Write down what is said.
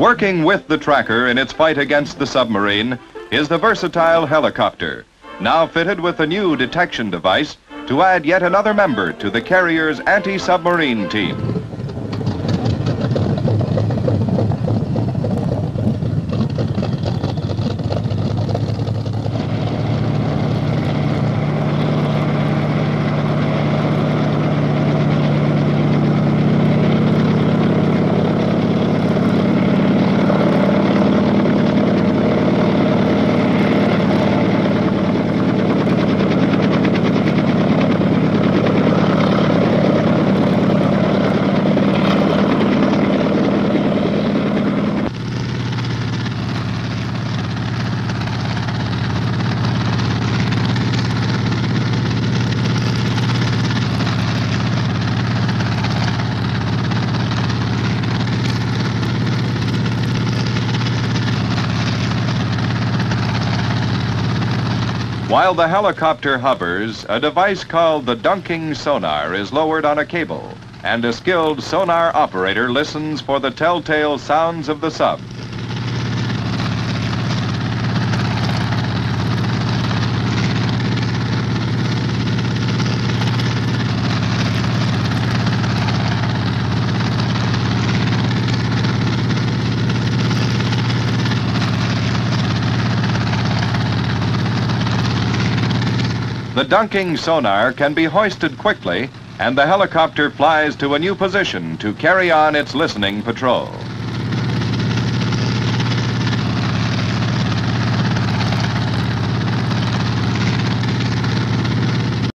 Working with the tracker in its fight against the submarine is the versatile helicopter, now fitted with a new detection device to add yet another member to the carrier's anti-submarine team. While the helicopter hovers, a device called the dunking sonar is lowered on a cable, and a skilled sonar operator listens for the telltale sounds of the sub. The dunking sonar can be hoisted quickly, and the helicopter flies to a new position to carry on its listening patrol.